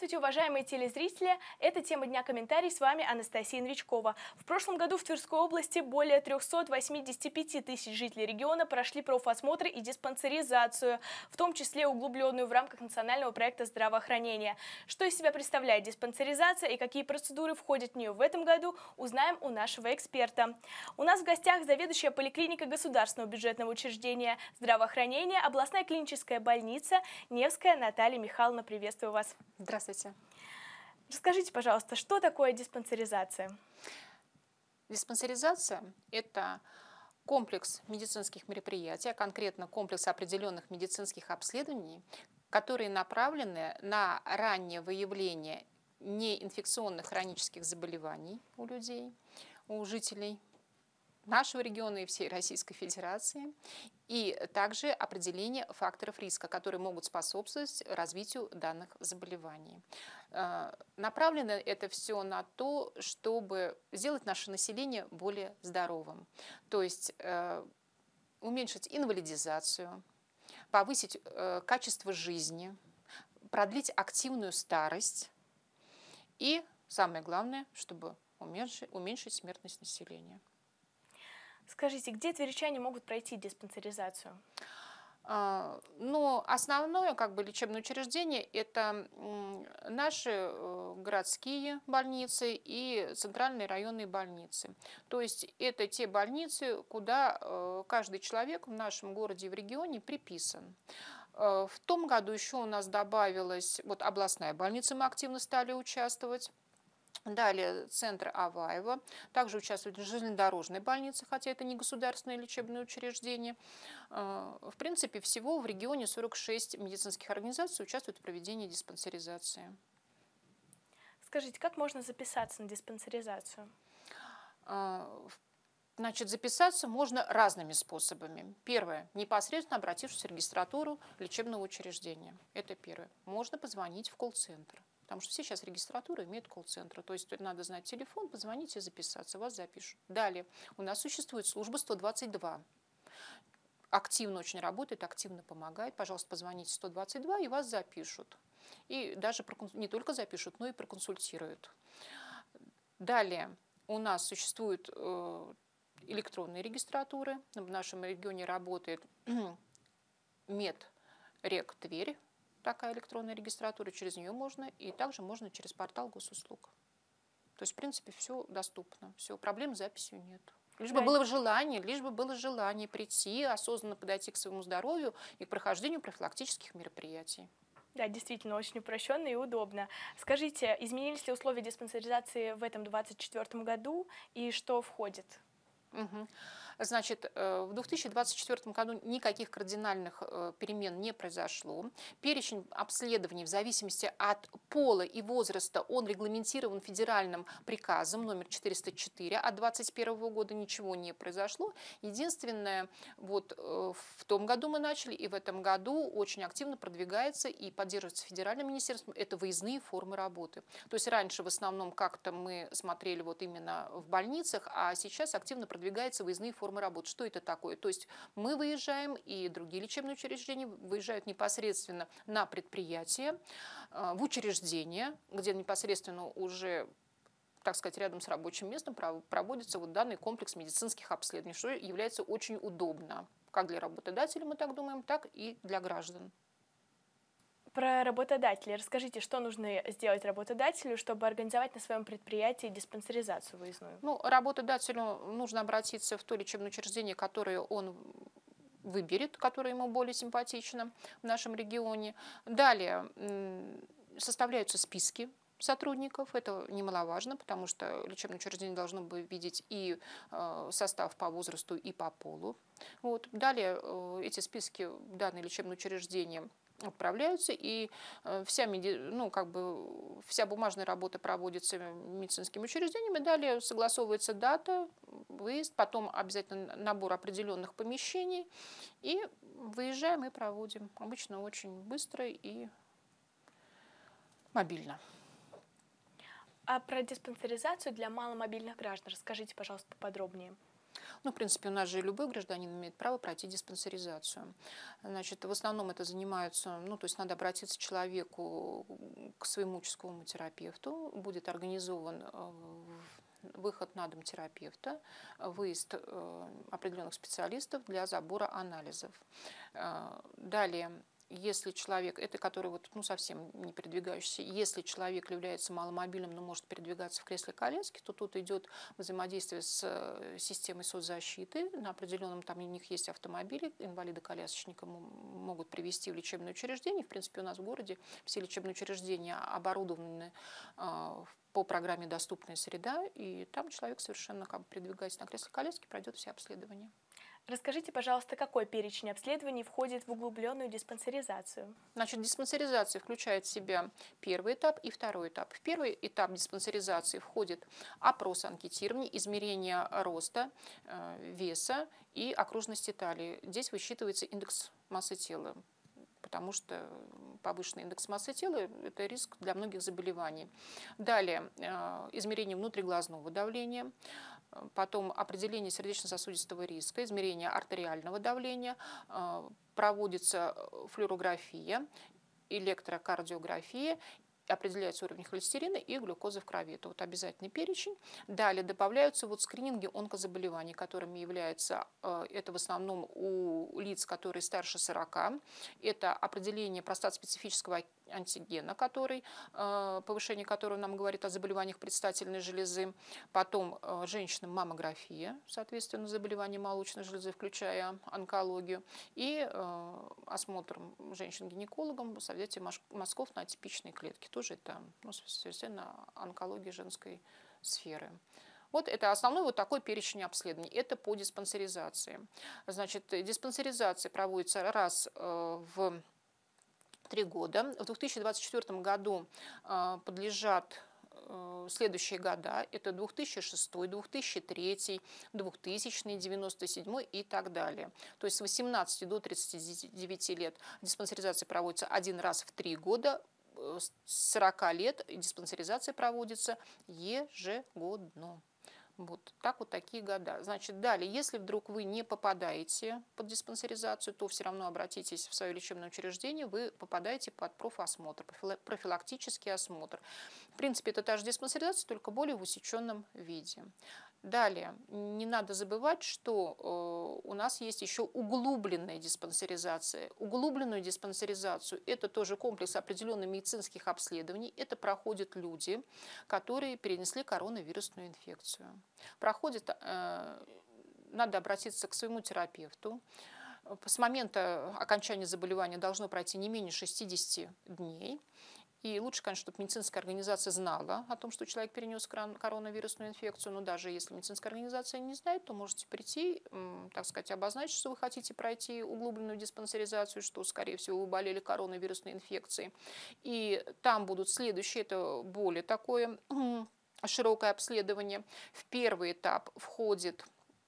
Здравствуйте, уважаемые телезрители! Это тема дня комментарий. С вами Анастасия Новичкова. В прошлом году в Тверской области более 385 тысяч жителей региона прошли профосмотры и диспансеризацию, в том числе углубленную в рамках национального проекта здравоохранения. Что из себя представляет диспансеризация и какие процедуры входят в нее в этом году, узнаем у нашего эксперта. У нас в гостях заведующая поликлиникой государственного бюджетного учреждения здравоохранения, областная клиническая больница Невская Наталья Михайловна. Приветствую вас. Здравствуйте. Расскажите, пожалуйста, что такое диспансеризация? Диспансеризация– это комплекс медицинских мероприятий, а конкретно комплекс определенных медицинских обследований, которые направлены на раннее выявление неинфекционных хронических заболеваний у людей, у жителей нашего региона и всей Российской Федерации, и также определение факторов риска, которые могут способствовать развитию данных заболеваний. Направлено это все на то, чтобы сделать наше население более здоровым, то есть уменьшить инвалидизацию, повысить качество жизни, продлить активную старость и, самое главное, чтобы уменьшить смертность населения. Скажите, где тверичане могут пройти диспансеризацию? Но основное лечебное учреждение– это наши городские больницы и центральные районные больницы. То есть это те больницы, куда каждый человек в нашем городе и в регионе приписан. В том году еще у нас добавилась областная больница, мы активно стали участвовать. Далее центр Аваева. Также участвует в железнодорожной больнице, хотя это не государственное лечебное учреждение. В принципе, всего в регионе 46 медицинских организаций участвуют в проведении диспансеризации. Скажите, как можно записаться на диспансеризацию? Значит, записаться можно разными способами. Первое. Непосредственно обратившись в регистратуру лечебного учреждения. Это первое. Можно позвонить в колл-центр. Потому что все сейчас регистратуры имеют колл-центры. То есть надо знать телефон, позвонить и записаться, вас запишут. Далее. У нас существует служба 122. Активно очень работает, активно помогает. Пожалуйста, позвоните 122 и вас запишут. И даже не только запишут, но и проконсультируют. Далее. У нас существуют электронные регистратуры. В нашем регионе работает Медрек Тверь, такая электронная регистратура, через нее можно, и также можно через портал госуслуг. То есть, в принципе, все доступно, все, проблем с записью нет. Лишь бы было желание прийти, осознанно подойти к своему здоровью и к прохождению профилактических мероприятий. Да, действительно, очень упрощенно и удобно. Скажите, изменились ли условия диспансеризации в этом 2024 году и что входит? Значит, в 2024 году никаких кардинальных перемен не произошло. Перечень обследований в зависимости от пола и возраста, он регламентирован федеральным приказом номер 404 от 2021 года, ничего не произошло. Единственное, в том году мы начали, и в этом году очень активно продвигается и поддерживается федеральным министерством, это выездные формы работы. То есть раньше в основном как-то мы смотрели именно в больницах, а сейчас активно продвигаются выездные формы работы. Что это такое? То есть мы выезжаем, и другие лечебные учреждения выезжают непосредственно на предприятия, в учреждения, где непосредственно уже, так сказать, рядом с рабочим местом проводится данный комплекс медицинских обследований, что является очень удобно как для работодателя, мы так думаем, так и для граждан. Про работодателей. Расскажите, что нужно сделать работодателю, чтобы организовать на своем предприятии диспансеризацию выездную? Работодателю нужно обратиться в то лечебное учреждение, которое он выберет, которое ему более симпатично в нашем регионе. Далее составляются списки сотрудников. Это немаловажно, потому что лечебное учреждение должно бы видеть и состав по возрасту, и по полу. Далее эти списки в данное лечебное учреждение отправляются, и вся бумажная работа проводится медицинскими учреждениями. Далее согласовывается дата, выезд, потом обязательно набор определенных помещений, и выезжаем и проводим. Обычно очень быстро и мобильно. А про диспансеризацию для маломобильных граждан расскажите, пожалуйста, поподробнее. Ну, в принципе, у нас же любой гражданин имеет право пройти диспансеризацию. Значит, в основном это занимаются, ну, то есть надо обратиться человеку к своему участковому терапевту, будет организован выход на дом терапевта, выезд определенных специалистов для забора анализов. Далее, если человек, это который вот, ну, совсем не передвигающийся, если человек является маломобильным, но может передвигаться в кресле-коляске, то тут идет взаимодействие с системой соцзащиты. На определенном, там у них есть автомобили, инвалида-колясочника могут привезти в лечебное учреждение. В принципе, у нас в городе все лечебные учреждения оборудованы по программе «Доступная среда», и там человек совершенно, как бы, передвигаясь на кресле-коляске, пройдет все обследования. Расскажите, пожалуйста, какой перечень обследований входит в углубленную диспансеризацию? Значит, диспансеризация включает в себя первый этап и второй этап. В первый этап диспансеризации входит опрос анкетирование, измерение роста, веса и окружности талии. Здесь высчитывается индекс массы тела, потому что повышенный индекс массы тела – это риск для многих заболеваний. Далее измерение внутриглазного давления, потом определение сердечно-сосудистого риска, измерение артериального давления, проводится флюорография, электрокардиография, определяется уровень холестерина и глюкозы в крови. Это вот обязательный перечень. Далее добавляются вот скрининги онкозаболеваний, которыми является, это в основном у лиц, которые старше 40. Это определение простат-специфического антигена, повышение которого нам говорит о заболеваниях предстательной железы. Потом женщинам маммография, соответственно, заболевания молочной железы, включая онкологию. И осмотр женщин-гинекологом, взятие мазков на атипичные клетки. Тоже это, ну, совершенно онкология женской сферы. Вот это основной вот такой перечень обследований. Это по диспансеризации. Значит, диспансеризация проводится раз в 3 года. В 2024 году подлежат следующие года. Это 2006, 2003, 2000, 97 и так далее. То есть с 18 до 39 лет диспансеризация проводится один раз в 3 года. С 40 лет диспансеризация проводится ежегодно. Вот так вот такие года. Значит, далее, если вдруг вы не попадаете под диспансеризацию, то все равно обратитесь в свое лечебное учреждение, вы попадаете под профосмотр, профилактический осмотр. В принципе, это та же диспансеризация, только более в усеченном виде. Далее, не надо забывать, что у нас есть еще углубленная диспансеризация. Углубленную диспансеризацию – это тоже комплекс определенных медицинских обследований. Это проходят люди, которые перенесли коронавирусную инфекцию. Надо обратиться к своему терапевту. С момента окончания заболевания должно пройти не менее 60 дней. И лучше, конечно, чтобы медицинская организация знала о том, что человек перенес коронавирусную инфекцию. Но даже если медицинская организация не знает, то можете прийти, так сказать, обозначить, что вы хотите пройти углубленную диспансеризацию, что, скорее всего, вы болели коронавирусной инфекцией. И там будут следующие, это более такое широкое обследование. В первый этап входит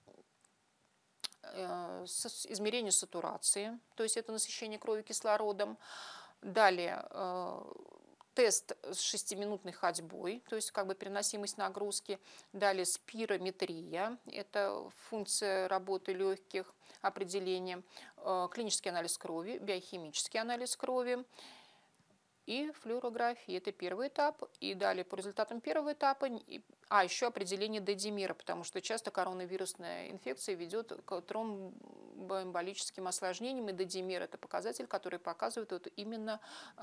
измерение сатурации, то есть это насыщение крови кислородом. Далее тест с 6-минутной ходьбой, то есть как бы переносимость нагрузки. Далее спирометрия, это функция работы легких, определение. Клинический анализ крови, биохимический анализ крови. И флюорография – это первый этап. И далее по результатам первого этапа, еще определение дедимера, потому что часто коронавирусная инфекция ведет к тромбоэмболическим осложнениям. И дедимер – это показатель, который показывает вот именно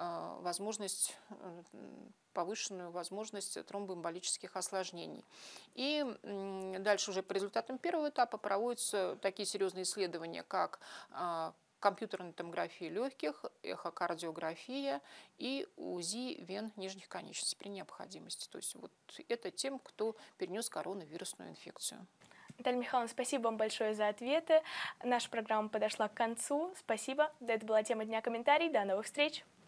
повышенную возможность тромбоэмболических осложнений. И дальше уже по результатам первого этапа проводятся такие серьезные исследования, как компьютерная томография легких, эхокардиография и УЗИ вен нижних конечностей при необходимости. То есть вот это тем, кто перенес коронавирусную инфекцию. Наталья Михайловна, спасибо вам большое за ответы. Наша программа подошла к концу. Спасибо. Это была тема дня комментарий. До новых встреч.